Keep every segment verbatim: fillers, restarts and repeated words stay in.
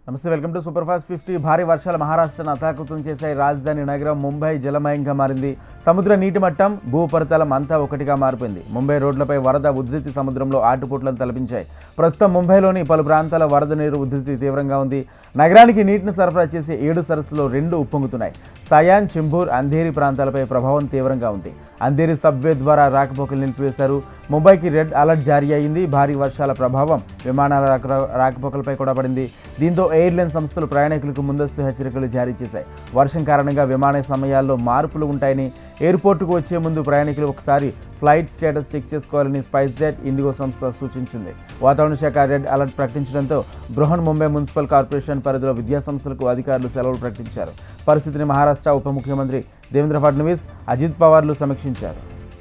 నమస్తే, welcome to super fast fifty. భారీ వర్షాలు మహారాష్ట్రను అతాకుతం చేశాయి. రాజధాని నగరం ముంబై జలమయంగా మారింది. సముద్ర నీటి మట్టం, భూపరితలం అంతా ఒకటిగా మారిపోయింది. ముంబై రోడ్లపై వరద ఉధృతి సముద్రంలో ఆటుపోట్లను తలపించాయి. ప్రస్తుతం ముంబైలోని పలు ప్రాంతాల వరద నీరు ఉధృతి తీవ్రంగా ఉంది. నగరానికి నీటిని సరఫరా చేసే ఏడు సరస్సులో రెండు ఉప్పొంగుతున్నాయి. సయాన్, చింబూర్, అంధేరి ప్రాంతాలపై ప్రభావం తీవ్రంగా ఉంది. అంధేరి సబ్వే ద్వారా రాకపోకలు నిలిపివేశారు. ముంబైకి రెడ్ అలర్ట్ జారీ అయింది. భారీ వర్షాల ప్రభావం విమానాల రాకపోకలపై కూడా పడింది. దీంతో ఎయిర్లైన్ సంస్థలు ప్రయాణికులకు ముందస్తు హెచ్చరికలు జారీ చేశాయి. వర్షం కారణంగా విమాన సమయాల్లో మార్పులు ఉంటాయని, ఎయిర్పోర్టుకు వచ్చే ముందు ప్రయాణికులు ఒకసారి ఫ్లైట్ స్టేటస్ చెక్ చేసుకోవాలని స్పైస్ జెట్, ఇండిగో సంస్థ సూచించింది. వాతావరణ శాఖ రెడ్ అలర్ట్ ప్రకటించడంతో బృహన్ ముంబై మున్సిపల్ కార్పొరేషన్ పరిధిలో విద్యా సంస్థలకు అధికారులు సెలవులు ప్రకటించారు. పరిస్థితిని మహారాష్ట్ర ఉప ముఖ్యమంత్రి దేవేంద్ర ఫడ్నవీస్, అజిత్ పవార్లు సమీక్షించారు.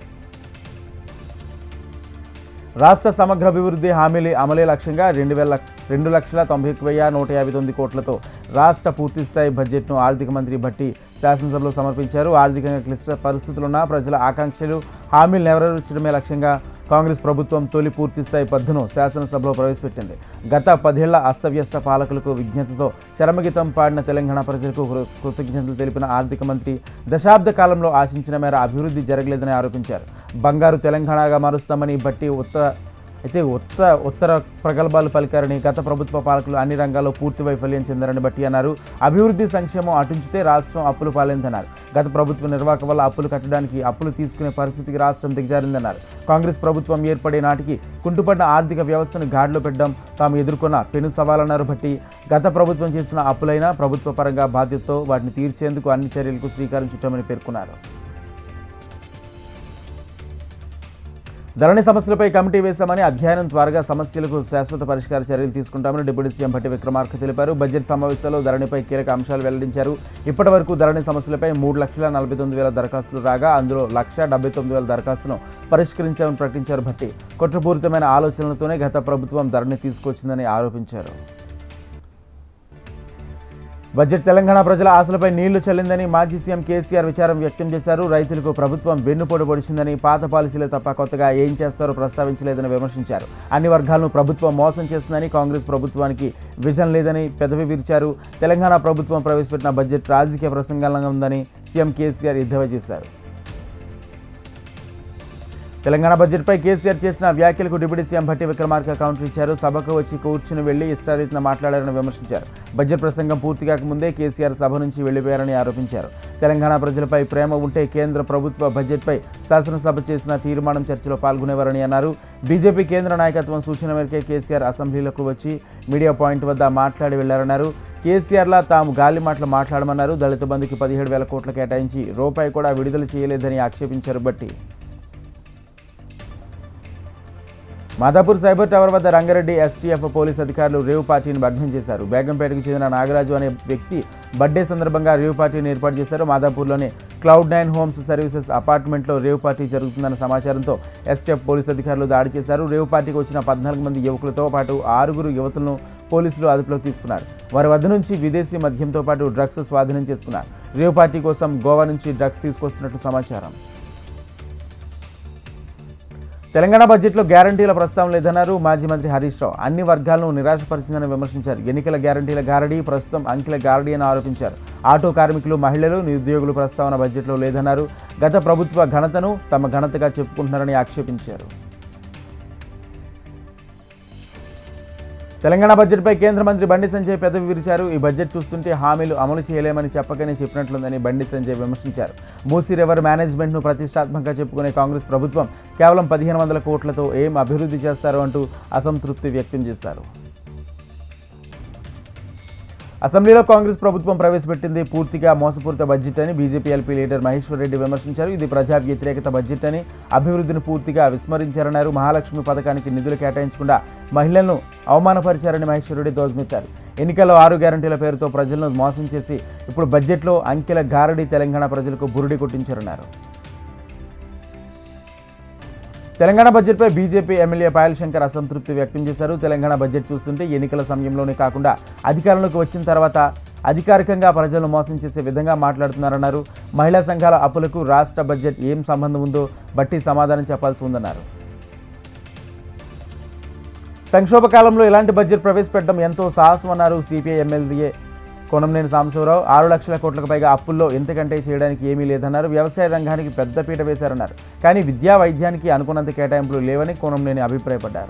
రాష్ట్ర సమగ్ర అభివృద్ధి హామీలు అమలే లక్ష్యంగా రెండు వేల రెండు లక్షల తొంభై ఒక్క వెయ్యి నూట యాభై తొమ్మిది కోట్లతో రాష్ట్ర పూర్తిస్థాయి బడ్జెట్ను ఆర్థిక మంత్రి భట్టి శాసనసభలో సమర్పించారు. ఆర్థికంగా క్లిష్ట పరిస్థితులున్న ప్రజల ఆకాంక్షలు, హామీలు నెరవేర్చడమే లక్ష్యంగా కాంగ్రెస్ ప్రభుత్వం తొలి పూర్తిస్థాయి పద్దును శాసనసభలో ప్రవేశపెట్టింది. గత పదేళ్ల అస్తవ్యస్త పాలకులకు విజ్ఞతతో చరమగీతం పాడిన తెలంగాణ ప్రజలకు కృతజ్ఞతలు తెలిపిన ఆర్థిక మంత్రి దశాబ్ద కాలంలో ఆశించిన మేర అభివృద్ధి జరగలేదని ఆరోపించారు. బంగారు తెలంగాణగా మారుస్తామని బట్టి ఉత్తర అయితే ఉత్త ఉత్తర ప్రగల్భాలు పలికారని, గత ప్రభుత్వ పాలకులు అన్ని రంగాల్లో పూర్తి వైఫల్యం చెందారని బట్టి అన్నారు. అభివృద్ధి సంక్షేమం అటుంచితే రాష్ట్రం అప్పులు పాలైందన్నారు. గత ప్రభుత్వ నిర్వాహక వల్ల అప్పులు కట్టడానికి అప్పులు తీసుకునే పరిస్థితికి రాష్ట్రం దిగజారిందన్నారు. కాంగ్రెస్ ప్రభుత్వం ఏర్పడే నాటికి కుంటుపడిన ఆర్థిక వ్యవస్థను గాడిలో పెట్టడం తాము ఎదుర్కొన్న పెను సవాలన్నారు బట్టి. గత ప్రభుత్వం చేసిన అప్పులైనా ప్రభుత్వ పరంగా బాధ్యతతో వాటిని తీర్చేందుకు అన్ని చర్యలకు శ్రీకారం చుట్టామని పేర్కొన్నారు. ధరణి సమస్యలపై కమిటీ వేశామని, అధ్యయనం త్వరగా సమస్యలకు శాశ్వత పరిష్కార చర్యలు తీసుకుంటామని డిప్యూటీ సీఎం భట్టి విక్రమార్క తెలిపారు. బడ్జెట్ సమావేశాల్లో ధరణిపై కీలక అంశాలు వెల్లడించారు. ఇప్పటి వరకు ధరణి సమస్యలపై మూడు లక్షల నలభై తొమ్మిది వేల దరఖాస్తులు రాగా అందులో లక్ష డెబ్బై తొమ్మిది వేల దరఖాస్తులను పరిష్కరించామని ప్రకటించారు భట్టి. కుట్రపూరితమైన ఆలోచనలతోనే గత ప్రభుత్వం ధరణి తీసుకొచ్చిందని ఆరోపించారు. బడ్జెట్ తెలంగాణ ప్రజల ఆశలపై నీళ్లు చల్లిందని మాజీ సీఎం కేసీఆర్ విచారం వ్యక్తం చేశారు. రైతులకు ప్రభుత్వం వెన్నుపోటు పొడిచిందని, పాత పాలసీలే తప్ప కొత్తగా ఏం చేస్తారో ప్రస్తావించలేదని విమర్శించారు. అన్ని వర్గాలను ప్రభుత్వం మోసం చేస్తుందని, కాంగ్రెస్ ప్రభుత్వానికి విజన్ లేదని పెదవి విరిచారు. తెలంగాణ ప్రభుత్వం ప్రవేశపెట్టిన బడ్జెట్ రాజకీయ ప్రసంగంగా ఉందని సీఎం కేసీఆర్ ఎద్దేవా చేశారు. తెలంగాణ బడ్జెట్పై కేసీఆర్ చేసిన వ్యాఖ్యలకు deputy CM Bhatti Vikramarka counter ఇచ్చారు. సభకు వచ్చి కూర్చుని వెళ్లి ఇష్టారీతిన మాట్లాడారని విమర్శించారు. బడ్జెట్ ప్రసంగం పూర్తి కాకముందే కేసీఆర్ సభ నుంచి వెళ్లిపోయారని ఆరోపించారు. తెలంగాణ ప్రజలపై ప్రేమ ఉంటే కేంద్ర ప్రభుత్వ బడ్జెట్పై శాసనసభ చేసిన తీర్మానం చర్చలో పాల్గొనేవారని అన్నారు. బీజేపీ కేంద్ర నాయకత్వం సూచన మేరకే కేసీఆర్ అసెంబ్లీలకు వచ్చి మీడియా పాయింట్ వద్ద మాట్లాడి వెళ్లారన్నారు. కేసీఆర్లా తాము గాలి మాటలు మాట్లాడమన్నారు. దళిత బంధుకి పదిహేడు వేల కోట్లు కేటాయించి రూపాయి కూడా విడుదల చేయలేదని ఆక్షేపించారు బట్టి. మాదాపూర్ సైబర్ టవర్ వద్ద రంగారెడ్డి ఎస్టీఎఫ్ పోలీస్ అధికారులు రేవ్ పార్టీని భగ్నం చేశారు. బేగంపేటకు చెందిన నాగరాజు అనే వ్యక్తి బర్త్డే సందర్భంగా రేవ్ పార్టీని ఏర్పాటు చేశారు. మాదాపూర్లోని క్లౌడ్ నైన్ హోమ్స్ సర్వీసెస్ అపార్ట్మెంట్లో రేవ్ పార్టీ జరుగుతుందన్న సమాచారంతో ఎస్టీఎఫ్ పోలీస్ అధికారులు దాడి చేశారు. రేవ్ పార్టీకి వచ్చిన పద్నాలుగు మంది యువకులతో పాటు ఆరుగురు యువతులను పోలీసులు అదుపులోకి తీసుకున్నారు. వారి వద్ద నుంచి విదేశీ మద్యంతో పాటు డ్రగ్స్ స్వాధీనం చేసుకున్నారు. రేవ్ పార్టీ కోసం గోవా నుంచి డ్రగ్స్ తీసుకొస్తున్నట్లు సమాచారం. తెలంగాణ బడ్జెట్లో గ్యారంటీల ప్రస్తావన లేదన్నారు మాజీ మంత్రి హరీష్ రావు. అన్ని వర్గాలను నిరాశపరిచిందని విమర్శించారు. ఎన్నికల గ్యారంటీల గారడీ, ప్రస్తుతం అంకెల గారడీ అని ఆరోపించారు. ఆటో కార్మికులు, మహిళలు, నిరుద్యోగుల ప్రస్తావన బడ్జెట్లో లేదన్నారు. గత ప్రభుత్వ ఘనతను తమ ఘనతగా చెప్పుకుంటున్నారని ఆక్షేపించారు. తెలంగాణ బడ్జెట్పై కేంద్ర మంత్రి బండి సంజయ్ పెదవి విరిచారు. ఈ బడ్జెట్ చూస్తుంటే హామీలు అమలు చేయలేమని చెప్పకనే చెప్పినట్లుందని బండి సంజయ్ విమర్శించారు. మూసీ రివర్ మేనేజ్మెంట్ను ప్రతిష్టాత్మకంగా చెప్పుకునే కాంగ్రెస్ ప్రభుత్వం కేవలం పదిహేను వందల కోట్లతో ఏం అభివృద్ధి చేస్తారో అంటూ అసంతృప్తి వ్యక్తం చేశారు. అసెంబ్లీలో కాంగ్రెస్ ప్రభుత్వం ప్రవేశపెట్టింది పూర్తిగా మోసపూరిత బడ్జెట్ అని BJP LP leader Maheshwar Reddy విమర్శించారు. ఇది ప్రజా వ్యతిరేకత బడ్జెట్ అని, అభివృద్ధిని పూర్తిగా విస్మరించారన్నారు. మహాలక్ష్మి పథకానికి నిధులు కేటాయించకుండా మహిళలను అవమానపరిచారని మహేశ్వర్ రెడ్డి ధ్వజమెత్తారు. ఎన్నికల్లో ఆరు గ్యారంటీల పేరుతో ప్రజలను మోసం చేసి ఇప్పుడు బడ్జెట్లో అంకెల గారడీ తెలంగాణ ప్రజలకు బురుడి కొట్టించారన్నారు. తెలంగాణ బడ్జెట్పై బీజేపీ ఎమ్మెల్యే పాయల్ శంకర్ అసంతృప్తి వ్యక్తం చేశారు. తెలంగాణ బడ్జెట్ చూస్తుంటే ఎన్నికల సమయంలోనే కాకుండా అధికారంలోకి వచ్చిన తర్వాత అధికారికంగా ప్రజలను మోసం చేసే విధంగా మాట్లాడుతున్నారన్నారు. మహిళా సంఘాల అప్పులకు రాష్ట్ర బడ్జెట్ ఏం సంబంధం ఉందో బట్టి సమాధానం చెప్పాల్సి ఉందన్నారు. సంక్షోభ కాలంలో ఇలాంటి బడ్జెట్ ప్రవేశపెట్టడం ఎంతో సాహసం అన్నారు సిపిఐ ఎమ్మెల్యే కొనంనేని సాంబశివరావు. ఆరు లక్షల కోట్లకు పైగా అప్పుల్లో ఎంతకంటే చేయడానికి ఏమీ లేదన్నారు. వ్యవసాయ రంగానికి పెద్దపీట వేశారన్నారు. కానీ విద్యా వైద్యానికి అనుకున్నంత కేటాయింపులు లేవని కొనంనేని అభిప్రాయపడ్డారు.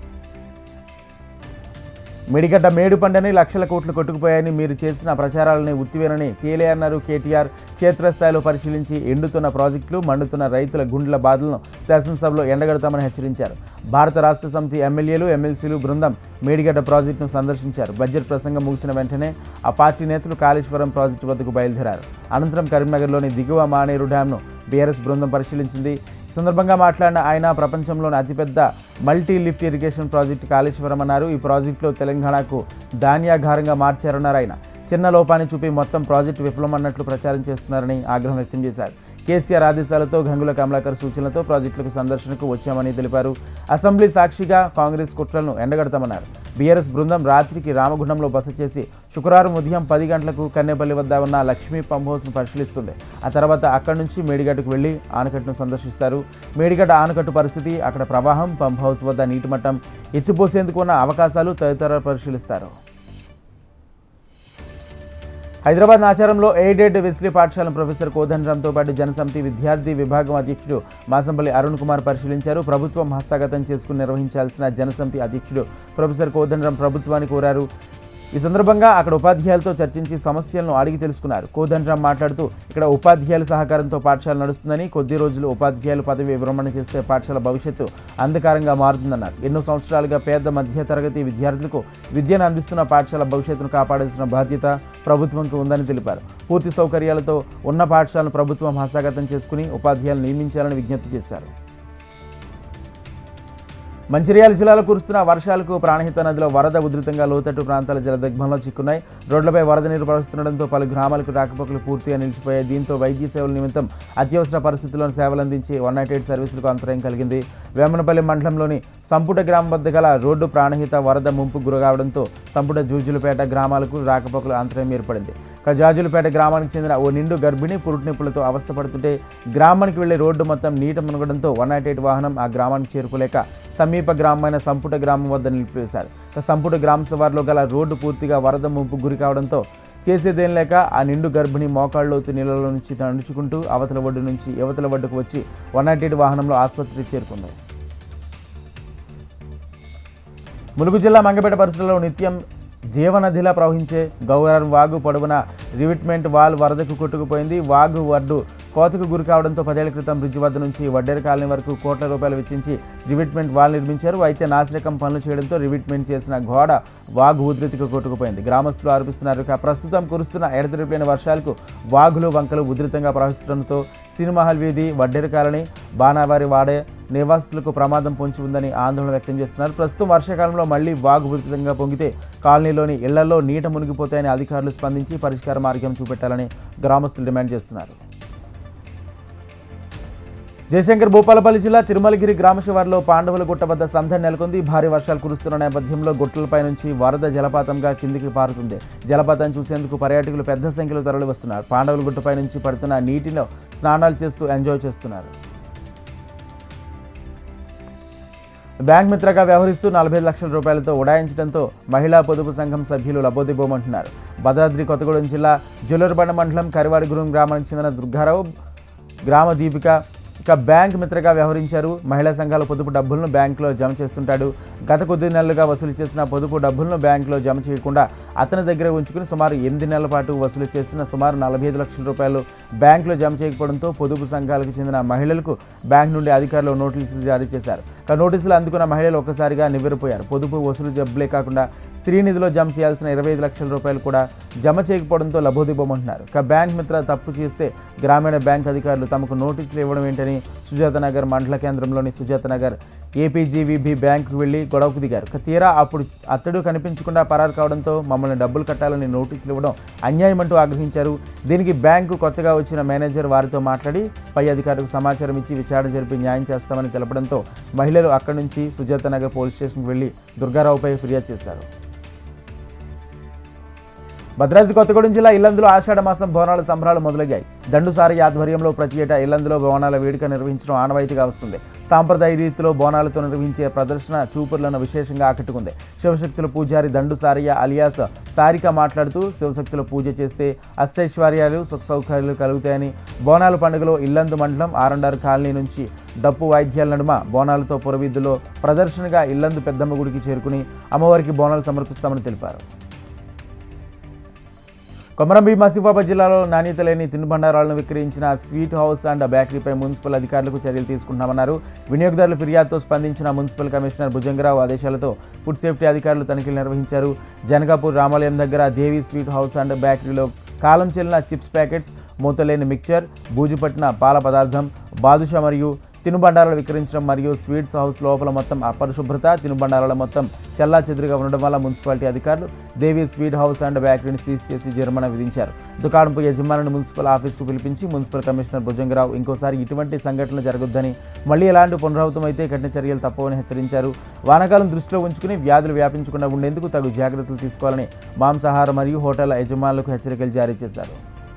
మేడిగడ్డ మేడుపండని లక్షల కోట్లు కొట్టుకుపోయాయని మీరు చేసిన ప్రచారాలని ఉత్తివేనని తేలే అన్నారు కేటీఆర్. క్షేత్రస్థాయిలో పరిశీలించి ఎండుతున్న ప్రాజెక్టులు, మండుతున్న రైతుల గుండెల బాధలను శాసనసభలో ఎండగడతామని హెచ్చరించారు. భారత రాష్ట్ర సమితి ఎమ్మెల్యేలు, ఎమ్మెల్సీలు బృందం మేడిగడ్డ ప్రాజెక్టును సందర్శించారు. బడ్జెట్ ప్రసంగం ముగిసిన వెంటనే ఆ పార్టీ నేతలు కాళేశ్వరం ప్రాజెక్టు వద్దకు బయలుదేరారు. అనంతరం కరీంనగర్లోని దిగువ మానేరు డ్యాంను బీఆర్ఎస్ బృందం పరిశీలించింది. ఈ సందర్భంగా మాట్లాడిన ఆయన ప్రపంచంలోని అతిపెద్ద multi lift irrigation project Kaleshwaram అన్నారు. ఈ ప్రాజెక్టులో తెలంగాణకు ధాన్యాగారంగా మార్చారన్నారు ఆయన. చిన్న లోపాన్ని చూపి మొత్తం ప్రాజెక్టు విఫలమన్నట్లు ప్రచారం చేస్తున్నారని ఆగ్రహం వ్యక్తం చేశారు. కేసీఆర్ ఆదేశాలతో గంగుల కమలాకర్ సూచనలతో ప్రాజెక్టులకు సందర్శనకు వచ్చామని తెలిపారు. అసెంబ్లీ సాక్షిగా కాంగ్రెస్ కుట్రలను ఎండగడతామన్నారు. బీఆర్ఎస్ బృందం రాత్రికి రామగుండంలో బస చేసి శుక్రవారం ఉదయం పది గంటలకు కన్నేపల్లి వద్ద ఉన్న లక్ష్మీ పంప్ హౌస్ను పరిశీలిస్తుంది. ఆ తర్వాత అక్కడి నుంచి మేడిగడ్డకు వెళ్లి ఆనకట్టును సందర్శిస్తారు. మేడిగడ్డ ఆనకట్టు పరిస్థితి, అక్కడ ప్రవాహం, పంప్ హౌస్ వద్ద నీటి మట్టం ఎత్తిపోసేందుకు ఉన్న అవకాశాలు తదితరాలు పరిశీలిస్తారు. హైదరాబాద్ నాచారంలో ఎయిడెడ్ వెస్లీ పాఠశాల ప్రొఫెసర్ కోదండరాంతో పాటు జనసమితి విద్యార్థి విభాగం అధ్యక్షుడు మాసంపల్లి అరుణ్ కుమార్ పరిశీలించారు. ప్రభుత్వం హస్తగతం చేసుకుని నిర్వహించాల్సిన జనసమితి అధ్యక్షుడు ప్రొఫెసర్ కోదండరాం ప్రభుత్వాన్ని కోరారు. ఈ సందర్భంగా అక్కడ ఉపాధ్యాయులతో చర్చించి సమస్యలను అడిగి తెలుసుకున్నారు. కోదండరాం మాట్లాడుతూ ఇక్కడ ఉపాధ్యాయుల సహకారంతో పాఠశాల నడుస్తుందని, కొద్ది రోజులు ఉపాధ్యాయులు పదవి విరమణ చేస్తే పాఠశాల భవిష్యత్తు అంధకారంగా మారుతుందన్నారు. ఎన్నో సంవత్సరాలుగా పేద మధ్య తరగతి విద్యార్థులకు విద్యను అందిస్తున్న పాఠశాల భవిష్యత్తును కాపాడాల్సిన బాధ్యత ప్రభుత్వంకు ఉందని తెలిపారు. పూర్తి సౌకర్యాలతో ఉన్న పాఠశాలను ప్రభుత్వం హస్తగతం చేసుకుని ఉపాధ్యాయులను నియమించాలని విజ్ఞప్తి చేశారు. మంచిర్యాల జిల్లాలో కురుస్తున్న వర్షాలకు ప్రాణహిత నదిలో వరద ఉధృతంగా లోతట్టు ప్రాంతాల జలదిగ్బంధంలో చిక్కున్నాయి. రోడ్లపై వరద నీరు ప్రవహిస్తుండటంతో పలు గ్రామాలకు రాకపోకలు పూర్తిగా నిలిచిపోయాయి. దీంతో వైద్య సేవల నిమిత్తం అత్యవసర పరిస్థితుల్లో సేవలందించే వన్ నాట్ ఎయిట్ సర్వీసులకు అంతరాయం కలిగింది. వేమనపల్లి మండలంలోని సంపుట గ్రామం వద్ద గల రోడ్డు ప్రాణహిత వరద ముంపు గురకావడంతో సంపుట జూజులపేట గ్రామాలకు రాకపోకలు అంతరాయం ఏర్పడింది. జాజులపేట గ్రామానికి చెందిన ఓ నిండు గర్భిణి పురుటినొప్పులతో అవస్థపడుతుంటే గ్రామానికి వెళ్లే రోడ్డు మొత్తం నీట మునగడంతో వన్ నాట్ ఎయిట్ వాహనం ఆ గ్రామానికి చేరుకోలేక సమీప గ్రామమైన సంపుట గ్రామం వద్ద నిలిపివేశారు. సంపుట గ్రామ శివార్లో గల రోడ్డు పూర్తిగా వరద ముంపు గురి కావడంతో చేసేదేం లేక ఆ నిండు గర్భిణి మోకాళ్ళలోతు నీళ్ళలో నుంచి నడుచుకుంటూ అవతల ఒడ్డు నుంచి యువతల ఒడ్డుకు వచ్చి వన్ నాట్ ఎయిట్ వాహనంలో ఆసుపత్రికి చేరుకుంది. ములుగు జిల్లా మంగపేట పరిసరాల్లో నిత్యం జీవనదిలా ప్రవహించే గౌరవం వాగు పొడవున రివిట్మెంట్ వాల్ వరదకు కొట్టుకుపోయింది. వాగు వడ్డు కోతకు గురి కావడంతో పదేళ్ల క్రితం బ్రిడ్జ్ వద్ద నుంచి వడ్డేరు కాలనీ వరకు కోట్ల రూపాయలు వెచ్చించి రివిట్మెంట్ వాల్ నిర్మించారు. అయితే నాసిరకం పనులు చేయడంతో రివిట్మెంట్ చేసిన గోడ వాగు ఉధృతికి కొట్టుకుపోయింది. గ్రామస్తులు ఆరోపిస్తున్నారు. ప్రస్తుతం కురుస్తున్న ఎడతెరిపిన వర్షాలకు వాగులు వంకలు ఉధృతంగా ప్రవహిస్తుండటంతో సినిమాహల్ వీధి, వడ్డేరు కాలనీ, బాణావారి వాడే నివాసితులకు ప్రమాదం పొంచి ఉందని ఆందోళన వ్యక్తం చేస్తున్నారు. ప్రస్తుతం వర్షాకాలంలో మళ్లీ వాగు ఉధృతంగా పొంగితే కాలనీలోని ఇళ్లలో నీట మునిగిపోతాయని అధికారులు స్పందించి పరిష్కార మార్గం చూపెట్టాలని గ్రామస్తులు డిమాండ్ చేస్తున్నారు. జయశంకర్ భూపాలపల్లి జిల్లా తిరుమలగిరి గ్రామ శివారులో పాండవుల గుట్ట వద్ద సందడి నెలకొంది. భారీ వర్షాలు కురుస్తున్న నేపథ్యంలో గుట్టలపై నుంచి వరద జలపాతంగా కిందికి పారుతుంది. జలపాతం చూసేందుకు పర్యాటకులు పెద్ద సంఖ్యలో తరలి వస్తున్నారు. పాండవుల గుట్టపై నుంచి పడుతున్న నీటిలో స్నానాలు చేస్తూ ఎంజాయ్ చేస్తున్నారు. బ్యాంక్ మిత్రగా వ్యవహరిస్తూ నలభై లక్షల రూపాయలతో ఉడాయించడంతో మహిళా పొదుపు సంఘం సభ్యులు లబోదిబోమంటున్నారు. భద్రాద్రి కొత్తగూడెం జిల్లా జుల్లూరుబండ మండలం కరివాడిగూడెం గ్రామానికి చెందిన దుర్గారావు గ్రామ దీపిక ఇక బ్యాంక్ మిత్రగా వ్యవహరించారు. మహిళా సంఘాల పొదుపు డబ్బులను బ్యాంకులో జమ చేస్తుంటాడు. గత కొద్ది నెలలుగా వసూలు చేసిన పొదుపు డబ్బులను బ్యాంకులో జమ చేయకుండా అతని దగ్గర ఉంచుకుని సుమారు ఎనిమిది నెలల పాటు వసూలు చేసిన సుమారు నలభై ఐదు లక్షల రూపాయలు బ్యాంకులో జమ చేయకపోవడంతో పొదుపు సంఘాలకు చెందిన మహిళలకు బ్యాంక్ నుండి అధికారులు నోటీసులు జారీ చేశారు. నోటీసులు అందుకున్న మహిళలు ఒక్కసారిగా నివ్వెరపోయారు. పొదుపు వసూలు జబ్బులే కాకుండా స్త్రీ నిధిలో జమ చేయాల్సిన ఇరవై ఐదు లక్షల రూపాయలు కూడా జమ చేయకపోవడంతో లబోదిబోమంటున్నారు. ఇక బ్యాంక్ మిత్ర తప్పు చేస్తే గ్రామీణ బ్యాంక్ అధికారులు తమకు నోటీసులు ఇవ్వడం ఏంటని సుజాతనగర్ మండల కేంద్రంలోని సుజాతనగర్ ఏపీజీవీబీ బ్యాంకుకు వెళ్లి గొడవకు దిగారు. తీరా అప్పుడు అతడు కనిపించకుండా పరారు కావడంతో మమ్మల్ని డబ్బులు కట్టాలని నోటీసులు ఇవ్వడం అన్యాయమంటూ ఆగ్రహించారు. దీనికి బ్యాంకు కొత్తగా వచ్చిన మేనేజర్ వారితో మాట్లాడి పై అధికారులకు సమాచారం ఇచ్చి విచారణ జరిపి న్యాయం చేస్తామని తెలపడంతో మహిళలు అక్కడి నుంచి సుజాతనగర్ పోలీస్ స్టేషన్కు వెళ్లి దుర్గారావుపై ఫిర్యాదు చేశారు. భద్రాద్రి కొత్తగూడెం జిల్లా ఇల్లందులో ఆషాఢ మాసం బోనాల సంబరాలు మొదలయ్యాయి. దండుసారి ఆధ్వర్యంలో ప్రతి ఏటా ఇల్లందులో బోనాల వేడుక నిర్వహించడం ఆనవాయితీగా వస్తుంది. సాంప్రదాయ రీతిలో బోనాలతో నిర్వహించే ప్రదర్శన చూపులను విశేషంగా ఆకట్టుకుంది. శివశక్తుల పూజారి దండు సారయ్య అలియాస్ సారిక మాట్లాడుతూ శివశక్తుల పూజ చేస్తే అష్టైశ్వర్యాలు సుఖ సౌకర్యాలు కలుగుతాయని, బోనాల పండుగలో ఇల్లందు మండలం ఆరండారు కాలనీ నుంచి డప్పు వాయిద్యాల నడుమ బోనాలతో పురవీధుల్లో ప్రదర్శనగా ఇల్లందు పెద్దమ్మ గుడికి చేరుకుని అమ్మవారికి బోనాలు సమర్పిస్తామని తెలిపారు. కొమరంభీం ఆసిఫాబాద్ జిల్లాలో నాణ్యత లేని తినుబండారాలను విక్రయించిన స్వీట్ హౌస్ అండ్ బేకరీపై మున్సిపల్ అధికారులకు చర్యలు తీసుకుంటున్నామన్నారు. వినియోగదారుల ఫిర్యాదుతో స్పందించిన మున్సిపల్ కమిషనర్ భుజంగరావు ఆదేశాలతో ఫుడ్ సేఫ్టీ అధికారులు తనిఖీలు నిర్వహించారు. జనకాపూర్ రామాలయం దగ్గర దేవి స్వీట్ హౌస్ అండ్ బేకరీలో కాలం చెల్లిన చిప్స్ ప్యాకెట్స్, మూతలేని మిక్చర్, బూజుపట్టిన పాల పదార్థం, బాదుషా మరియు తినుబండారాలు విక్రయించడం మరియు స్వీట్స్ హౌస్ లోపల మొత్తం అపరిశుభ్రత, తినుబండారాల మొత్తం చెల్లా చెదురుగా ఉండడం వల్ల మున్సిపాలిటీ అధికారులు దేవి స్వీట్ హౌస్ అండ్ బేకరీని సీజ్ చేసి జరిమానా విధించారు. దుకాణంపై యజమానిని మున్సిపల్ ఆఫీస్కు పిలిపించి మున్సిపల్ కమిషనర్ భుజంగరావు ఇంకోసారి ఇటువంటి సంఘటనలు జరగొద్దని, మళ్లీ ఎలాంటి పునరావృతం అయితే కఠిన చర్యలు తప్పవని హెచ్చరించారు. వానాకాలం దృష్టిలో ఉంచుకుని వ్యాధులు వ్యాపించకుండా ఉండేందుకు తగు జాగ్రత్తలు తీసుకోవాలని మాంసాహార మరియు హోటళ్ల యజమానులకు హెచ్చరికలు జారీ చేశారు.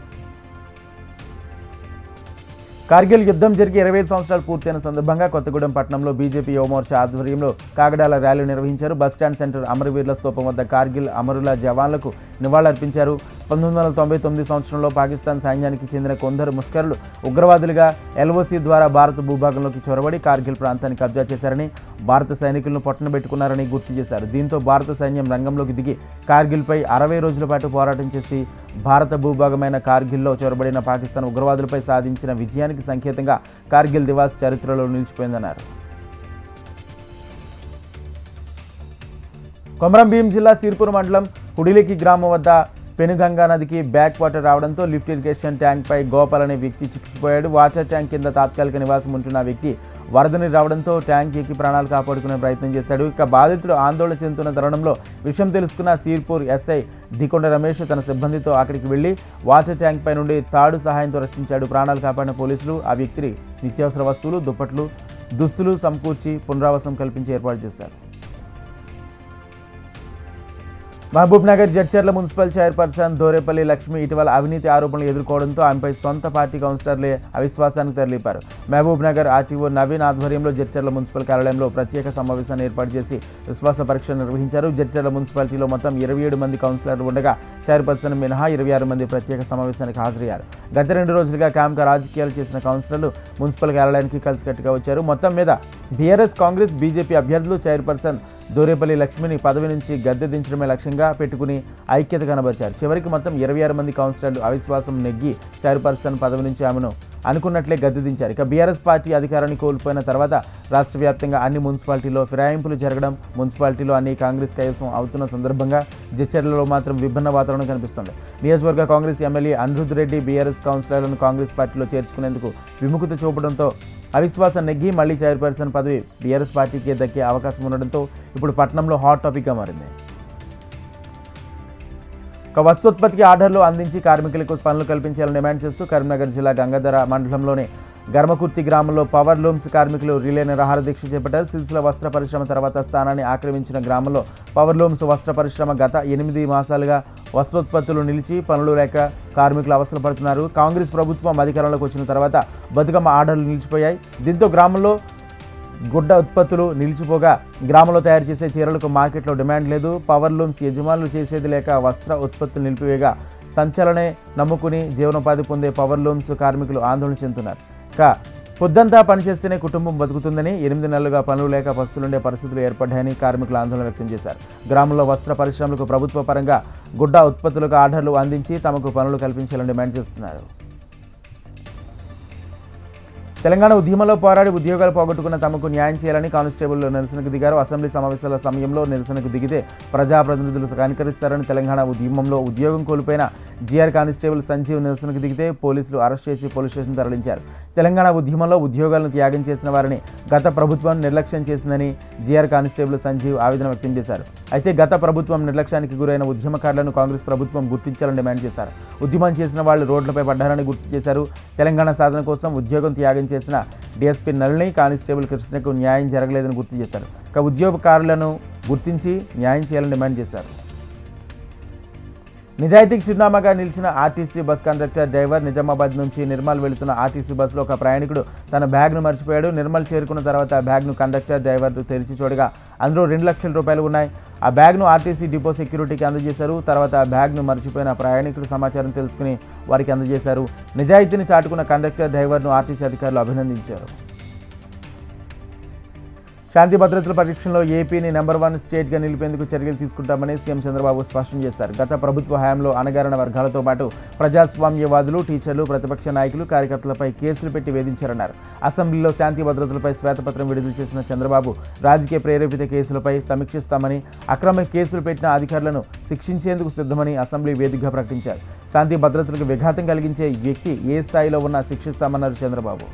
కార్గిల్ యుద్ధం జరిగి ఇరవై ఐదు సంవత్సరాలు పూర్తయిన సందర్భంగా కొత్తగూడెం పట్టణంలో బీజేపీ యువమోర్చా ఆధ్వర్యంలో కాగడాల ర్యాలీ నిర్వహించారు. బస్టాండ్ సెంటర్ అమరవీరుల స్తూపం వద్ద కార్గిల్ అమరుల జవాన్లకు నివాళులర్పించారు. పంతొమ్మిది వందల తొంభై తొమ్మిది సంవత్సరంలో పాకిస్తాన్ సైన్యానికి చెందిన కొందరు ముష్కరులు ఉగ్రవాదులుగా ఎల్ఓసీ ద్వారా భారత భూభాగంలోకి చొరబడి కార్గిల్ ప్రాంతాన్ని కబ్జా చేశారని, భారత సైనికులను పొట్టనబెట్టుకున్నారని గుర్తు చేశారు. దీంతో భారత సైన్యం రంగంలోకి దిగి కార్గిల్పై అరవై రోజుల పాటు పోరాటం చేసి భారత భూభాగమైన కార్గిల్లో చొరబడిన పాకిస్తాన్ ఉగ్రవాదులపై సాధించిన విజయానికి సంకేతంగా కార్గిల్ దివాస్ చరిత్రలో నిలిచిపోయిందన్నారు. కొమరంభీం జిల్లా సిర్పూర్ మండలం హుడిలికి గ్రామం వద్ద పెనుగంగా నదికి బ్యాక్ వాటర్ రావడంతో లిఫ్ట్ ఇరిగేషన్ ట్యాంక్ పై గోపాల్ అనే వ్యక్తి చిక్కుకుపోయాడు. వాటర్ ట్యాంక్ కింద తాత్కాలిక నివాసం ఉంటున్న వ్యక్తి వరదని రావడంతో ట్యాంక్ ఎక్కి ప్రాణాలు కాపాడుకునే ప్రయత్నం చేశాడు. ఇక బాధితుడు ఆందోళన చెందుతున్న తరుణంలో విషయం తెలుసుకున్న సిర్పూర్ ఎస్ఐ దికొండ రమేష్ తన సిబ్బందితో అక్కడికి వెళ్లి వాటర్ ట్యాంక్ పై నుండి తాడు సహాయంతో రక్షించాడు. ప్రాణాలు కాపాడిన పోలీసులు ఆ వ్యక్తికి నిత్యావసర వస్తువులు, దుప్పట్లు, దుస్తులు సమకూర్చి పునరావాసం కల్పించి ఏర్పాటు చేశారు. Mahabubnagar Jadcherla municipal chairperson Dorepalli Lakshmi ఇటీవల అవినీతి ఆరోపణలు ఎదుర్కోవడంతో ఆమెపై సొంత పార్టీ కౌన్సిలర్లే అవిశ్వాసానికి తరలిపారు. మహబూబ్ నగర్ ఆర్టీఓ నవీన్ ఆధ్వర్యంలో జడ్చర్ల మున్సిపల్ కార్యాలయంలో ప్రత్యేక సమావేశాన్ని ఏర్పాటు చేసి విశ్వాస పరీక్ష నిర్వహించారు. జడ్చర్ల మున్సిపాలిటీలో మొత్తం ఇరవై ఏడు మంది కౌన్సిలర్లు ఉండగా చైర్పర్సన్ మినహా ఇరవై ఆరు మంది ప్రత్యేక సమావేశానికి హాజరయ్యారు. గత రెండు రోజులుగా క్యాంక రాజకీయాలు చేసిన కౌన్సిలర్లు మున్సిపల్ కార్యాలయానికి కలిసికట్టుగా వచ్చారు. మొత్తం మీద బీఆర్ఎస్, కాంగ్రెస్, బీజేపీ అభ్యర్థులు చైర్పర్సన్ దోరేపల్లి లక్ష్మిని పదవి నుంచి గద్దె దించడమే లక్ష్యంగా పెట్టుకుని ఐక్యత కనబరిచారు. చివరికి మొత్తం ఇరవై ఆరు మంది కౌన్సిలర్లు అవిశ్వాసం నెగ్గి చైర్పర్సన్ పదవి నుంచి ఆమెను అనుకున్నట్లే గద్దె దించారు. ఇక బీఆర్ఎస్ పార్టీ అధికారాన్ని కోల్పోయిన తర్వాత రాష్ట్ర వ్యాప్తంగా అన్ని మున్సిపాలిటీల్లో ఫిరాయింపులు జరగడం, మున్సిపాలిటీలో అన్ని కాంగ్రెస్ కైవసం అవుతున్న సందర్భంగా జడ్చర్లలో మాత్రం విభిన్న వాతావరణం కనిపిస్తోంది. నియోజకవర్గ కాంగ్రెస్ ఎమ్మెల్యే అనిరుద్ రెడ్డి బీఆర్ఎస్ కౌన్సిలర్లను కాంగ్రెస్ పార్టీలో చేర్చుకునేందుకు విముఖత చూపడంతో అవిశ్వాసం నెగ్గి మళ్లీ చైర్పర్సన్ పదవి బీఆర్ఎస్ పార్టీకి దక్కే అవకాశం ఉండడంతో ఇప్పుడు పట్టణంలో హాట్ టాపిక్గా మారింది. ఒక వస్తోత్పత్తికి ఆర్డర్లు అందించి కార్మికులకు పనులు కల్పించాలని డిమాండ్ చేస్తూ కరీంనగర్ జిల్లా గంగాధర మండలంలోని గర్మకుర్తి గ్రామంలో పవర్ లూమ్స్ కార్మికులు రిలే నిరాహార దీక్ష చేపట్టారు. సిరిసిల్ల వస్త్ర పరిశ్రమ తర్వాత స్థానాన్ని ఆక్రమించిన గ్రామంలో పవర్ లూమ్స్ వస్త్ర పరిశ్రమ గత ఎనిమిది మాసాలుగా వస్త్రోత్పత్తులు నిలిచి పనులు లేక కార్మికులు అవసరపడుతున్నారు. కాంగ్రెస్ ప్రభుత్వం అధికారంలోకి వచ్చిన తర్వాత బతుకమ్మ ఆర్డర్లు నిలిచిపోయాయి. దీంతో గ్రామంలో గుడ్డ ఉత్పత్తులు నిలిచిపోగా గ్రామంలో తయారు చేసే చీరలకు మార్కెట్లో డిమాండ్ లేదు. పవర్ లూమ్స్ యజమానులు చేసేది లేక వస్త్ర ఉత్పత్తులు నిలిపివేగా సంచలనే నమ్ముకుని జీవనోపాధి పొందే పవర్ లూమ్స్ కార్మికులు ఆందోళన చెందుతున్నారు. ఇక పొద్దంతా పనిచేస్తేనే కుటుంబం బతుకుతుందని, ఎనిమిది నెలలుగా పనులు లేక పస్తులుండే పరిస్థితులు ఏర్పడ్డాయని కార్మికులు ఆందోళన వ్యక్తం చేశారు. గ్రామంలో వస్త్ర పరిశ్రమలకు ప్రభుత్వ పరంగా గుడ్డ ఉత్పత్తులకు ఆర్డర్లు అందించి తమకు పనులు కల్పించాలని డిమాండ్ చేస్తున్నారు. తెలంగాణ ఉద్యమంలో పోరాడి ఉద్యోగాలు పోగొట్టుకున్న తమకు న్యాయం చేయాలని కానిస్టేబుల్ నిరసనకు దిగారు. అసెంబ్లీ సమావేశాల సమయంలో నిరసనకు దిగితే ప్రజాప్రతినిధులు కనికరిస్తారని తెలంగాణ ఉద్యమంలో ఉద్యోగం కోల్పోయిన జీఆర్ కానిస్టేబుల్ సంజీవ్ నిరసనకు దిగితే పోలీసులు అరెస్ట్ చేసి పోలీస్ స్టేషన్ తరలించారు. తెలంగాణ ఉద్యమంలో ఉద్యోగాలను త్యాగం చేసిన వారిని గత ప్రభుత్వం నిర్లక్ష్యం చేసిందని జీఆర్ కానిస్టేబుల్ సంజీవ్ ఆవేదన వ్యక్తం చేశారు. అయితే గత ప్రభుత్వం నిర్లక్ష్యానికి గురైన ఉద్యమకారులను కాంగ్రెస్ ప్రభుత్వం గుర్తించాలని డిమాండ్ చేశారు. ఉద్యమం చేసిన వాళ్ళు రోడ్లపై పడ్డారని గుర్తు చేశారు. తెలంగాణ సాధన కోసం ఉద్యోగం త్యాగం చేసిన డీఎస్పీ నళిని, కానిస్టేబుల్ కృష్ణకు న్యాయం జరగలేదని గుర్తు చేశారు. ఇక ఉద్యోగకారులను గుర్తించి న్యాయం చేయాలని డిమాండ్ చేశారు. నిజాయితీకి చిరునామాగా నిలిచిన RTC bus conductor driver Nizamabad నుంచి నిర్మల్ వెళుతున్న ఆర్టీసీ బస్సులో ఒక ప్రయాణికుడు తన బ్యాగ్ను మర్చిపోయాడు. నిర్మల్ చేరుకున్న తర్వాత బ్యాగ్ను కండక్టర్ డ్రైవర్ తెరిచి చూడగా అందులో రెండు లక్షల రూపాయలు ఉన్నాయి. ఆ బ్యాగ్ను ఆర్టీసీ డిపో సెక్యూరిటీకి అందజేశారు. తర్వాత ఆ బ్యాగ్ను మర్చిపోయిన ప్రయాణికుడు సమాచారం తెలుసుకుని వారికి అందజేశారు. నిజాయితీని చాటుకున్న కండక్టర్ డ్రైవర్ను ఆర్టీసీ అధికారులు అభినందించారు. శాంతి భద్రతల పరీక్షలో ఏపీని నెంబర్ వన్ స్టేట్గా నిలిపేందుకు చర్యలు తీసుకుంటామని సీఎం చంద్రబాబు స్పష్టం చేశారు. గత ప్రభుత్వ హయాంలో అణగారిన వర్గాలతో పాటు ప్రజాస్వామ్యవాదులు, టీచర్లు, ప్రతిపక్ష నాయకులు, కార్యకర్తలపై కేసులు పెట్టి వేధించారన్నారు. అసెంబ్లీలో శాంతి భద్రతలపై శ్వేతపత్రం విడుదల చేసిన చంద్రబాబు రాజకీయ ప్రేరేపిత కేసులపై సమీక్షిస్తామని, అక్రమ కేసులు పెట్టిన అధికారులను శిక్షించేందుకు సిద్ధమని అసెంబ్లీ వేదికగా ప్రకటించారు. శాంతి భద్రతలకు విఘాతం కలిగించే వ్యక్తి ఏ స్థాయిలో ఉన్నా శిక్షిస్తామన్నారు చంద్రబాబు.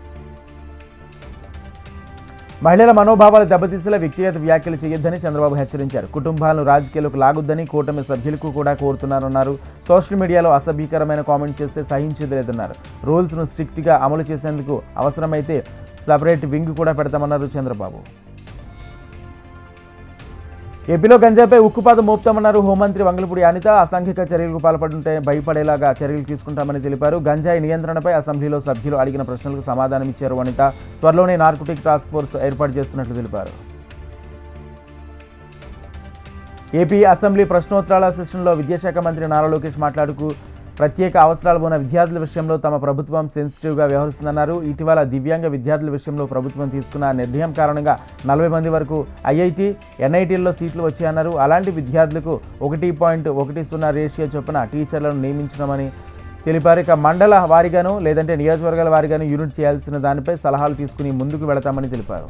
మహిళల మనోభావాలు దెబ్బతీసేలా వ్యక్తిగత వ్యాఖ్యలు చేయొద్దని చంద్రబాబు హెచ్చరించారు. కుటుంబాలను రాజకీయాలకు లాగొద్దని కూటమి సభ్యులకు కూడా కోరుతున్నారన్నారు. సోషల్ మీడియాలో అసభ్యకరమైన కామెంట్ చేస్తే సహించేది లేదన్నారు. రూల్స్ను స్ట్రిక్ట్గా అమలు చేసేందుకు అవసరమైతే సపరేట్ వింగ్ కూడా పెడతామన్నారు చంద్రబాబు. ఏపీలో గంజాయిపై ఉక్కుపాదం మోపుతామన్నారు హోంమంత్రి వంగలపూడి అనిత. అసాంఘిక చర్యలకు పాల్పడుంటే భయపడేలాగా చర్యలు తీసుకుంటామని తెలిపారు. గంజాయి నియంత్రణపై అసెంబ్లీలో సభ్యులు అడిగిన ప్రశ్నలకు సమాధానం ఇచ్చారు అనిత. త్వరలోనే నార్కోటిక్ టాస్క్ ఫోర్స్ ఏర్పాటు చేస్తున్నట్లు తెలిపారు. ఏపీ అసెంబ్లీ ప్రశ్నోత్తరాల సెషన్లో విద్యాశాఖ మంత్రి నారా లోకేష్ మాట్లాడుతూ ప్రత్యేక అవసరాలు ఉన్న విద్యార్థుల విషయంలో తమ ప్రభుత్వం సెన్సిటివ్గా వ్యవహరిస్తుందన్నారు. ఇటీవల దివ్యాంగ విద్యార్థుల విషయంలో ప్రభుత్వం తీసుకున్న నిర్ణయం కారణంగా నలభై మంది వరకు ఐఐటి, ఎన్ఐటీల్లో సీట్లు వచ్చాయన్నారు. అలాంటి విద్యార్థులకు ఒకటి పాయింట్ ఒకటి సున్నా రేషియో చొప్పున టీచర్లను నియమించడమని తెలిపారు. ఇక మండల వారీగాను లేదంటే నియోజకవర్గాల వారీగాను యూనిట్ చేయాల్సిన దానిపై సలహాలు తీసుకుని ముందుకు వెళతామని తెలిపారు.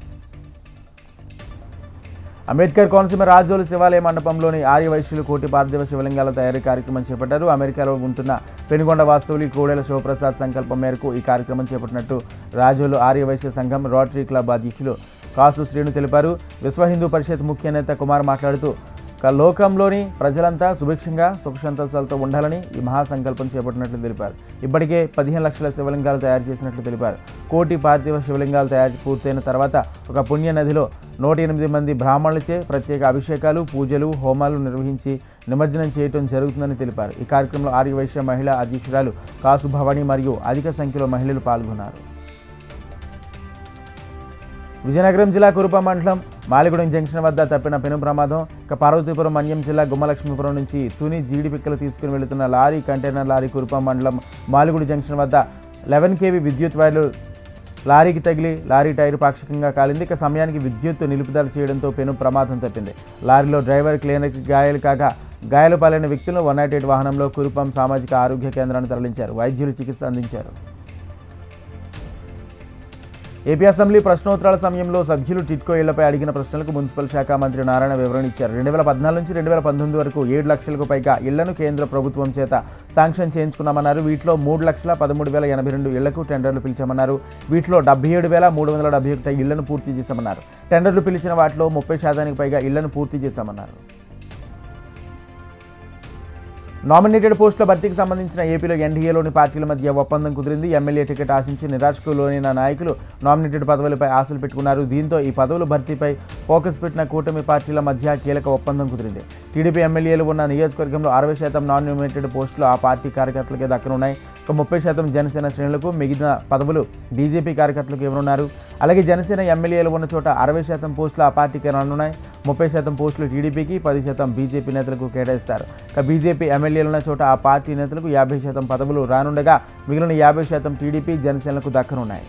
అంబేద్కర్ కోనసీమ రాజోలు శివాలయ మండపంలోని ఆర్యవైశ్యులు కోటి పార్థివ శివలింగాల తయారీ కార్యక్రమం చేపట్టారు. అమెరికాలో ఉంటున్న పెనుగొండ వాస్తవులు కోడెల శివప్రసాద్ సంకల్పం మేరకు ఈ కార్యక్రమం చేపట్టినట్టు రాజోలు ఆర్యవైశ్య సంఘం రోటరీ క్లబ్ అధ్యక్షులు కాసు శ్రీను తెలిపారు. విశ్వ హిందూ పరిషత్ ముఖ్య నేత కుమార్ మాట్లాడుతూ లోకంలోని ప్రజలంతా సుభిక్షంగా సుఖ సంతోషాలతో ఉండాలని ఈ మహాసంకల్పం చేపట్టినట్లు తెలిపారు. ఇప్పటికే పదిహేను లక్షల శివలింగాలు తయారు చేసినట్లు తెలిపారు. కోటి పార్థివ శివలింగాలు తయారు పూర్తయిన తర్వాత ఒక పుణ్య నదిలో నూట ఎనిమిది మంది బ్రాహ్మణులచే ప్రత్యేక అభిషేకాలు, పూజలు, హోమాలు నిర్వహించి నిమజ్జనం చేయడం జరుగుతుందని తెలిపారు. ఈ కార్యక్రమంలో ఆర్యవైశ్య మహిళా అధ్యక్షురాలు కాసు భవాని మరియు అధిక సంఖ్యలో మహిళలు పాల్గొన్నారు. విజయనగరం జిల్లా కురుప మండలం మాలిగూడెం జంక్షన్ వద్ద తప్పిన పెను ప్రమాదం. ఇక పార్వతీపురం మన్యం జిల్లా గుమ్మలక్ష్మీపురం నుంచి తుని జీడి పిక్కలు తీసుకుని వెళుతున్న లారీ కంటైనర్ లారీ కురుప మండలం మాలిగూడి జంక్షన్ వద్ద లెవెన్ కేవీ విద్యుత్ వైర్లు లారీకి తగిలి లారీ టైరు పాక్షికంగా కాలింది. ఇక సమయానికి విద్యుత్ నిలుపుదల చేయడంతో పెను ప్రమాదం తప్పింది. లారీలో డ్రైవర్ క్లీనర్కి గాయాలు కాగా గాయాలు పాలైన వ్యక్తులను వన్ నాట్ ఎయిట్ వాహనంలో కురుపం సామాజిక ఆరోగ్య కేంద్రాన్ని తరలించారు. వైద్యులు చికిత్స అందించారు. ఏపీ అసెంబ్లీ ప్రశ్నోత్తరాల సమయంలో సభ్యులు టిట్కో ఇళ్లపై అడిగిన ప్రశ్నలకు మున్సిపల్ శాఖ మంత్రి నారాయణ వివరణ ఇచ్చారు. రెండు వేల పద్నాలుగు నుంచి రెండు వేల పంతొమ్మిది వరకు ఏడు లక్షలకు పైగా ఇళ్లను కేంద్ర ప్రభుత్వం చేత శాంక్షన్ చేయించుకున్నామన్నారు. వీటిలో మూడు లక్షల పదమూడు వేల ఎనభై రెండు ఇళ్లకు టెండర్లు పిలిచామన్నారు. వీటిలో డెబ్బై ఏడు వేల మూడు వందల డెబ్బై ఒకటి ఇళ్లను పూర్తి చేశామన్నారు. టెండర్లు పిలిచిన వాటిలో ముప్పై శాతానికి పైగా ఇళ్లను పూర్తి చేశామన్నారు. నామినేటెడ్ పోస్టుల భర్తీకి సంబంధించిన ఏపీలో ఎన్డీఏలోని పార్టీల మధ్య ఒప్పందం కుదిరింది. ఎమ్మెల్యే టికెట్ ఆశించి నిరాశకు లోనైన నాయకులు నామినేటెడ్ పదవులపై ఆశలు పెట్టుకున్నారు. దీంతో ఈ పదవుల భర్తీపై ఫోకస్ పెట్టిన కూటమి పార్టీల మధ్య కీలక ఒప్పందం కుదిరింది. టీడీపీ ఎమ్మెల్యేలు ఉన్న నియోజకవర్గంలో అరవై శాతం నాన్ నామినేటెడ్ పోస్టులు ఆ పార్టీ కార్యకర్తలకే దక్కనున్నాయి. ఒక ముప్పై శాతం జనసేన శ్రేణులకు, మిగిలిన పదవులు బీజేపీ కార్యకర్తలకు ఇవ్వనున్నారు. అలాగే జనసేన ఎమ్మెల్యేలు ఉన్న చోట అరవై శాతం పోస్టులు ఆ పార్టీకి రానున్నాయి. ముప్పై శాతం పోస్టులు టీడీపీకి, పది శాతం బీజేపీ నేతలకు కేటాయిస్తారు. ఇక బీజేపీ ఎమ్మెల్యేలు ఉన్న చోట ఆ పార్టీ నేతలకు యాభై శాతం పదవులు రానుండగా మిగిలిన యాభై శాతం టీడీపీ, జనసేనలకు దక్కనున్నాయి.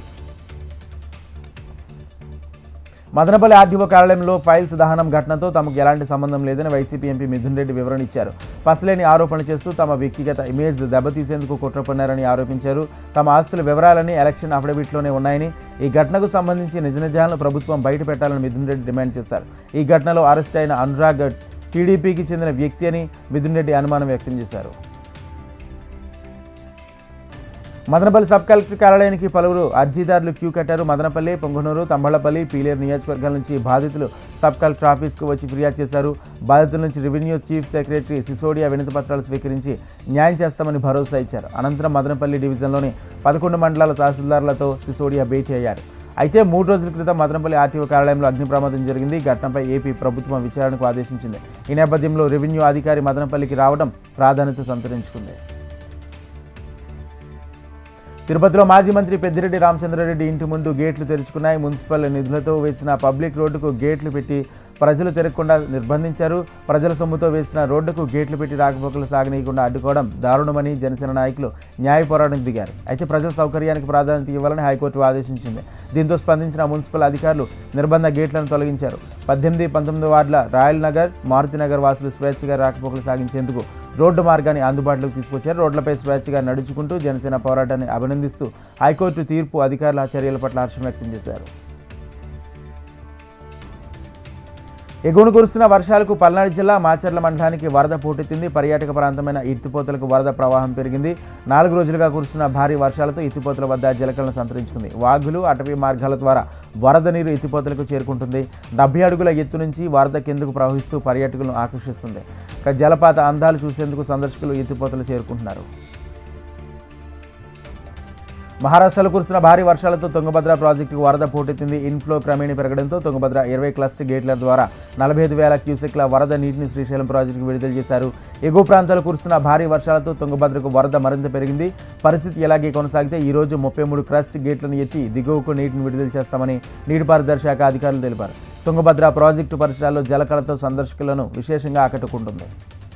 మదనపల్లి ఆర్డీఓ కార్యాలయంలో ఫైల్స్ దహనం ఘటనతో తమకు ఎలాంటి సంబంధం లేదని వైసీపీ ఎంపీ మిథున్ రెడ్డి వివరణ ఇచ్చారు. పసలేని ఆరోపణలు చేస్తూ తమ వ్యక్తిగత ఇమేజ్ దెబ్బతీసేందుకు కుట్ర పన్నారని ఆరోపించారు. తమ ఆస్తుల వివరాలని ఎలక్షన్ అఫిడవిట్లోనే ఉన్నాయని, ఈ ఘటనకు సంబంధించి నిజ నిజాలను ప్రభుత్వం బయట పెట్టాలని మిథున్ రెడ్డి డిమాండ్ చేశారు. ఈ ఘటనలో అరెస్ట్ అయిన అనురాగ్ టీడీపీకి చెందిన వ్యక్తి అని మిథున్ రెడ్డి అనుమానం వ్యక్తం చేశారు. మదనపల్లి సబ్ కలెక్టర్ కార్యాలయానికి పలువురు అర్జీదారులు క్యూ కట్టారు. మదనపల్లి, పొంగనూరు, తంబళ్లపల్లి, పీలేరు నియోజకవర్గాల నుంచి బాధితులు సబ్ కలెక్టర్ ఆఫీస్కు వచ్చి ఫిర్యాదు చేశారు. బాధితుల నుంచి రెవెన్యూ చీఫ్ సెక్రటరీ సిసోడియా వినతి పత్రాలు స్వీకరించి న్యాయం చేస్తామని భరోసా ఇచ్చారు. అనంతరం మదనపల్లి డివిజన్లోని పదకొండు మండలాల తహసీల్దార్లతో సిసోడియా భేటీ అయ్యారు. అయితే మూడు రోజుల క్రితం మదనపల్లి ఆర్టీఓ కార్యాలయంలో అగ్ని ప్రమాదం జరిగింది. ఘటనపై ఏపీ ప్రభుత్వం విచారణకు ఆదేశించింది. ఈ నేపథ్యంలో రెవెన్యూ అధికారి మదనపల్లికి రావడం ప్రాధాన్యత సంతరించుకుంది. తిరుపతిలో మాజీ మంత్రి పెద్దిరెడ్డి రామచంద్రారెడ్డి ఇంటి ముందు గేట్లు తెరుచుకున్నాయి. మున్సిపల్ నిధులతో వేసిన పబ్లిక్ రోడ్డుకు గేట్లు పెట్టి ప్రజలు తిరగకుండా నిర్బంధించారు. ప్రజల సొమ్ముతో వేసిన రోడ్డుకు గేట్లు పెట్టి రాకపోకలు సాగనీయకుండా అడ్డుకోవడం దారుణమని జనసేన నాయకులు న్యాయ పోరాటానికి దిగారు. అయితే ప్రజల సౌకర్యానికి ప్రాధాన్యత ఇవ్వాలని హైకోర్టు ఆదేశించింది. దీంతో స్పందించిన మున్సిపల్ అధికారులు నిర్బంధ గేట్లను తొలగించారు. పద్దెనిమిది పంతొమ్మిది వార్డుల రాయల్ నగర్, మారుతినగర్ వాసులు స్వేచ్ఛగా రాకపోకలు సాగించేందుకు రోడ్డు మార్గాన్ని అందుబాటులోకి తీసుకొచ్చారు. రోడ్లపై స్వేచ్ఛగా నడుచుకుంటూ జనసేన పోరాటాన్ని అభినందిస్తూ హైకోర్టు తీర్పు అధికారుల చర్యల పట్ల హర్షం వ్యక్తం చేశారు. ఎగువను కురుస్తున్న వర్షాలకు పల్నాడు జిల్లా మాచర్ల మండలానికి వరద పోటెత్తింది. పర్యాటక ప్రాంతమైన ఎత్తిపోతలకు వరద ప్రవాహం పెరిగింది. నాలుగు రోజులుగా కురుస్తున్న భారీ వర్షాలతో ఎత్తిపోతల వద్ద జలకలను సంతరించుకుంది. వాగులు, అటవీ మార్గాల ద్వారా వరద నీరు ఎత్తిపోతలకు చేరుకుంటుంది. డెబ్బై అడుగుల ఎత్తు నుంచి వరద కిందకు ప్రవహిస్తూ పర్యాటకులను ఆకర్షిస్తుంది. జలపాత అందాలు చూసేందుకు సందర్శకులు ఎత్తిపోతలు చేరుకుంటున్నారు. మహారాష్ట్రలో కురుస్తున్న భారీ వర్షాలతో తుంగభద్ర ప్రాజెక్టుకు వరద పోటెత్తింది. ఇన్ఫ్లో క్రమేణీ పెరగడంతో తుంగభద్ర ఇరవై క్లస్టర్ గేట్ల ద్వారా నలభై ఐదు వేల క్యూసెక్ల వరద నీటిని శ్రీశైలం ప్రాజెక్టుకు విడుదల చేశారు. ఎగువ ప్రాంతాలు కురుస్తున్న భారీ వర్షాలతో తుంగభద్రకు వరద మరింత పెరిగింది. పరిస్థితి ఇలాగే కొనసాగితే ఈ రోజు ముప్పై మూడు క్రస్ట్ గేట్లను ఎత్తి దిగువకు నీటిని విడుదల చేస్తామని నీటిపారుదల శాఖ అధికారులు తెలిపారు. తుంగభద్ర ప్రాజెక్టు పరిసరాల్లో జలకళతో సందర్శకులను విశేషంగా ఆకట్టుకుంటుంది.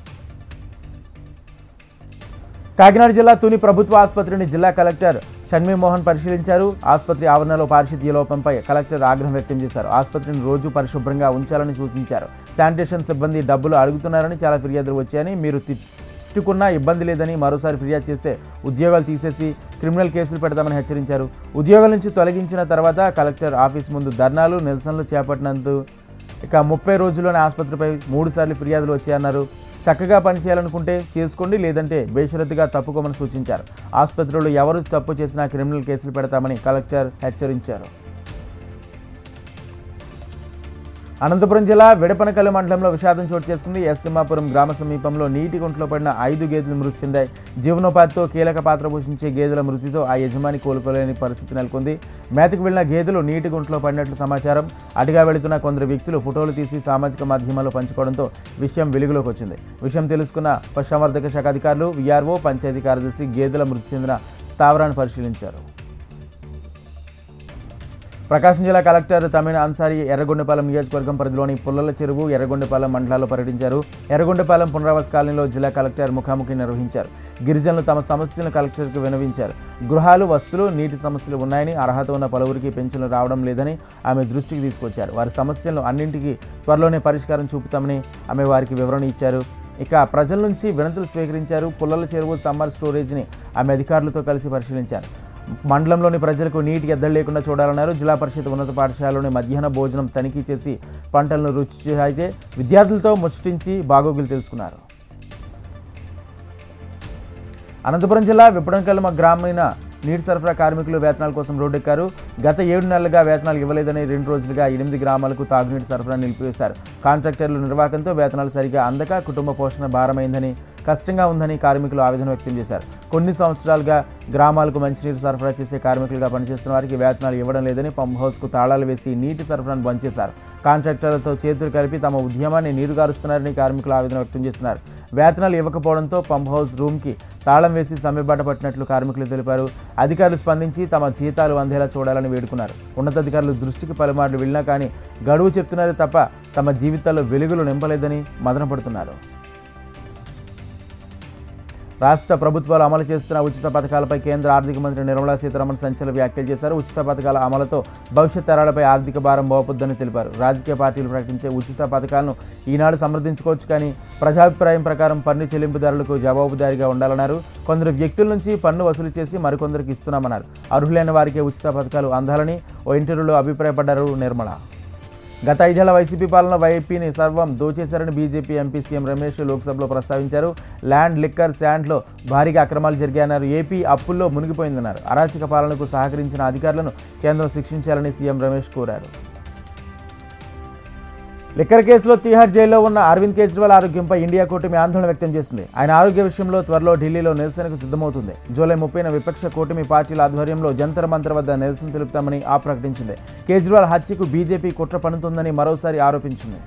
కాకినాడ జిల్లా తుని ప్రభుత్వ ఆసుపత్రిని జిల్లా కలెక్టర్ షణ్మిమోహన్ పరిశీలించారు. ఆసుపత్రి ఆవరణలో పారిశుద్ధ్య లోపంపై కలెక్టర్ ఆగ్రహం వ్యక్తం చేశారు. ఆసుపత్రిని రోజు పరిశుభ్రంగా ఉంచాలని సూచించారు. శానిటేషన్ సిబ్బంది డబ్బులు అడుగుతున్నారని చాలా ఫిర్యాదులు వచ్చాయని, మీరు తిట్టుకున్నా ఇబ్బంది లేదని, మరోసారి ఫిర్యాదు చేస్తే ఉద్యోగాలు తీసేసి క్రిమినల్ కేసులు పెడతామని హెచ్చరించారు. ఉద్యోగాల నుంచి తొలగించిన తర్వాత కలెక్టర్ ఆఫీస్ ముందు ధర్నాలు, నిరసనలు చేపట్టినందుకు ఇక ముప్పై రోజుల్లోనే ఆసుపత్రిపై మూడు సార్లు ఫిర్యాదులు వచ్చాయన్నారు. చక్కగా పనిచేయాలనుకుంటే చేసుకోండి, లేదంటే బేషరతుగా తప్పుకోమని సూచించారు. ఆసుపత్రిలో ఎవరు తప్పు చేసినా క్రిమినల్ కేసులు పెడతామని కలెక్టర్ హెచ్చరించారు. అనంతపురం జిల్లా విడపనకల్లు మండలంలో విషాదం చోటు చేసుకుంది. ఎస్ తిమ్మాపురం గ్రామ సమీపంలో నీటి గుంటలో పడిన ఐదు గేదెలు మృతి చెందాయి. జీవనోపాధితో కీలక పాత్ర పోషించే గేదెల మృతితో ఆ యజమాని కోలుకోలేని పరిస్థితి నెలకొంది. మేతకు వెళ్లిన గేదెలు నీటి గుంటలో పడినట్లు సమాచారం. అటుగా వెళుతున్న కొందరు వ్యక్తులు ఫోటోలు తీసి సామాజిక మాధ్యమాల్లో పంచుకోవడంతో విషయం వెలుగులోకి వచ్చింది. విషయం తెలుసుకున్న పశుసంవర్ధక శాఖ అధికారులు, వీఆర్ఓ, పంచాయతీ కార్యదర్శి గేదెల మృతి చెందిన స్థావరాన్ని పరిశీలించారు. ప్రకాశం జిల్లా కలెక్టర్ తమిళ అన్సారీ ఎర్రగొండపాలెం నియోజకవర్గం పరిధిలోని పుల్లల చెరువు, ఎర్రగొండపాలెం మండలాల్లో పర్యటించారు. ఎర్రగొండపాలెం పునరావాస కాలనీలో జిల్లా కలెక్టర్ ముఖాముఖి నిర్వహించారు. గిరిజనులు తమ సమస్యలను కలెక్టర్కు విన్నవించారు. గృహాలు, వస్తువులు, నీటి సమస్యలు ఉన్నాయని, అర్హత ఉన్న పలువురికి పెన్షన్లు రావడం లేదని ఆమె దృష్టికి తీసుకొచ్చారు. వారి సమస్యలను అన్నింటికీ త్వరలోనే పరిష్కారం చూపుతామని ఆమె వారికి వివరణ ఇచ్చారు. ఇక ప్రజల నుంచి వినతులు స్వీకరించారు. పుల్లల చెరువు సమ్మర్ స్టోరేజ్ని ఆమె అధికారులతో కలిసి పరిశీలించారు. మండలంలోని ప్రజలకు నీటి ఎద్దడి లేకుండా చూడాలన్నారు. జిల్లా పరిషత్ ఉన్నత పాఠశాలలోని మధ్యాహ్న భోజనం తనిఖీ చేసి పంటలను రుచి అయితే విద్యార్థులతో ముచ్చటించి బాగోగులు తెలుసుకున్నారు. అనంతపురం జిల్లా విపడంకల్మ గ్రామీణ నీటి సరఫరా కార్మికులు వేతనాల కోసం రోడ్డెక్కారు. గత ఏడు నెలలుగా వేతనాలు ఇవ్వలేదని రెండు రోజులుగా ఎనిమిది గ్రామాలకు తాగునీటి సరఫరా నిలిపివేశారు. కాంట్రాక్టర్లు నిర్వాహకంతో వేతనాలు సరిగా అందక కుటుంబ పోషణ భారమైందని, కష్టంగా ఉందని కార్మికులు ఆవేదన వ్యక్తం చేశారు. కొన్ని సంవత్సరాలుగా గ్రామాలకు మంచినీరు సరఫరా చేసే కార్మికులుగా పనిచేస్తున్న వారికి వేతనాలు ఇవ్వడం లేదని పంప్ హౌస్కు తాళాలు వేసి నీటి సరఫరాను బంద్ చేశారు. కాంట్రాక్టర్లతో చేతులు కలిపి తమ ఉద్యమాన్ని నీరుగారుస్తున్నారని కార్మికులు ఆవేదన వ్యక్తం చేస్తున్నారు. వేతనాలు ఇవ్వకపోవడంతో పంప్ హౌస్ రూమ్కి తాళం వేసి సమ్మెబాట పట్టినట్లు కార్మికులు తెలిపారు. అధికారులు స్పందించి తమ జీతాలు అందేలా చూడాలని వేడుకున్నారు. ఉన్నతాధికారులు దృష్టికి పలుమార్లు వెళ్ళినా కానీ గడువు చెప్తున్నారే తప్ప తమ జీవితాల్లో వెలుగులు నింపలేదని మదనపడుతున్నారు. రాష్ట్ర ప్రభుత్వాలు అమలు చేస్తున్న ఉచిత పథకాలపై కేంద్ర ఆర్థిక మంత్రి నిర్మలా సీతారామన్ సంచలన వ్యాఖ్యలు చేశారు. ఉచిత పథకాల అమలుతో భవిష్యత్ తరాలపై ఆర్థిక భారం మోపొద్దని తెలిపారు. రాజకీయ పార్టీలు ప్రకటించే ఉచిత పథకాలను ఈనాడు సమర్థించుకోవచ్చు, కానీ ప్రజాభిప్రాయం ప్రకారం పన్ను చెల్లింపుదారులకు జవాబుదారీగా ఉండాలన్నారు. కొందరు వ్యక్తుల నుంచి పన్ను వసూలు చేసి మరికొందరికి ఇస్తున్నామన్నారు. అర్హులైన వారికే ఉచిత పథకాలు అందాలని ఓ ఇంటర్వ్యూలో అభిప్రాయపడ్డారు నిర్మల. గత ఐదేళ్ల వైసీపీ పాలన వైపీని సర్వం దోచేశారని బీజేపీ ఎంపీ సీఎం రమేష్ లోక్సభలో ప్రస్తావించారు. ల్యాండ్, లిక్కర్, శాండ్లో భారీగా అక్రమాలు జరిగాయన్నారు. ఏపీ అప్పుల్లో మునిగిపోయిందన్నారు. అరాచక పాలనకు సహకరించిన అధికారులను కేంద్రం శిక్షించాలని సీఎం రమేష్ కోరారు. లిక్కర్ కేసులో తీహార్ జైల్లో ఉన్న అరవింద్ కేజ్రీవాల్ ఆరోగ్యంపై ఇండియా కూటమి ఆందోళన వ్యక్తం చేసింది. ఆయన ఆరోగ్య విషయంలో త్వరలో ఢిల్లీలో నిరసనకు సిద్ధమవుతుంది. జూలై ముప్పైన విపక్ష కూటమి పార్టీల ఆధ్వర్యంలో జంతర్ మంతర్ వద్ద నిరసన తెలుపుతామని ఆ ప్రకటించింది. కేజ్రీవాల్ హత్యకు బీజేపీ కుట్ర పన్నుతుందని మరోసారి ఆరోపించింది.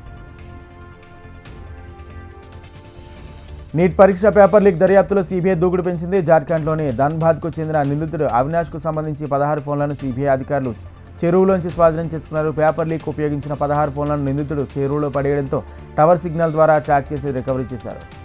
నీట్ పరీక్ష పేపర్ లీక్ దర్యాప్తులో సీబీఐ దూకుడు పెంచింది. జార్ఖండ్లోని ధన్బాద్కు చెందిన నిందితుడు అవినాష్కు సంబంధించి పదహారు ఫోన్లను సీబీఐ అధికారులు చెరువులోంచి స్వాధీనం చేసుకున్నారు. పేపర్ లీక్ ఉపయోగించిన పదహారు ఫోన్లను నిందితుడు చెరువులో పడేయడంతో టవర్ సిగ్నల్ ద్వారా ట్రాక్ చేసి రికవరీ చేశారు.